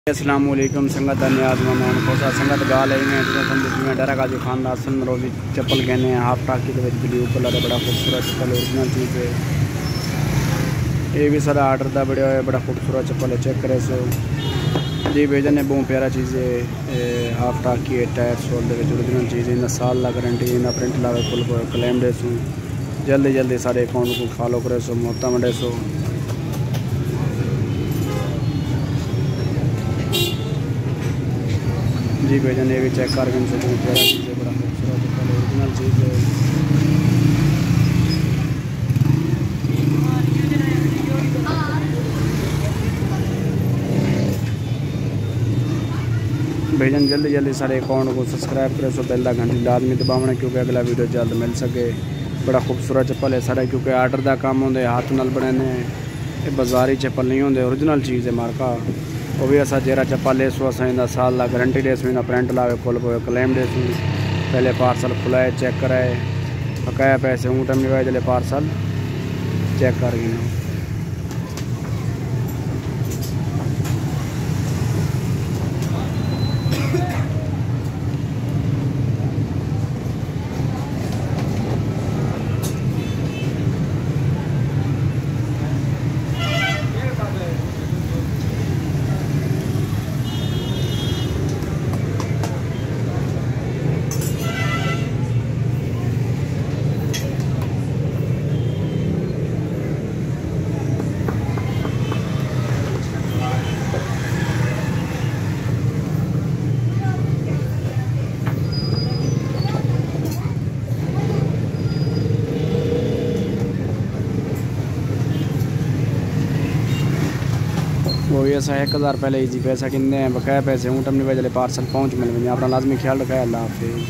अस्सलाम वालेकुम संगत न्याज मन कोसा संगत गाल है में डरा गाजी खान आसन रोजी चप्पल कहने हैं हाफ टाक की ब्लू कलर है बड़ा खूबसूरत चप्पल ओरिजिनल चीज़ है। ये भी सारा आर्डर का बड़ा है बड़ा खूबसूरत चप्पल है चेक करे सो जी भेजन है बहुत प्यारा चीज़ है। हाफ टाक की टायर सोल दे ओरिजिनल चीज़ है साल ला गारंटी ना प्रिंट लावे फुल क्लेम दे सो जल्दी जल्दी सारे अकाउंट को फॉलो करे सो मोता मंडे सो जी भेजन ये भी चेक कर से बहुत प्यारा चीज़ है बड़ा खूबसूरत ओरिजिनल चीज़ है। भेजन जल्दी जल्दी सारे अकाउंट को सब्सक्राइब करें सो बेल का घंटी लाजमी दबावना क्योंकि अगला वीडियो जल्द मिल सके। बड़ा खूबसूरत चप्पल है सारा क्योंकि आर्डर का काम होंगे हाथ नाल बनाने ये बाजारी चप्पल नहीं होंगे ओरिजिनल चीज़ है मार्का वो भी असा जरा चप्पल ले सो असा साल ला गारंटी दे सो प्रिंट लावे फुल क्लेम दे सो पहले पार्सल खुलाए चेक कराए बकाया पैसे ऊँ टाइम नहीं जल्द पार्सल चेक कर गिनो। वो भी ऐसा 1000 पहले इजी पैसा किन्ने बकाया पैसे ऊँ टाइम नहीं जल्द पार्सल पहुँच मिल अपना लाजमी ख्याल रखा है। अल्लाह हाफिज़।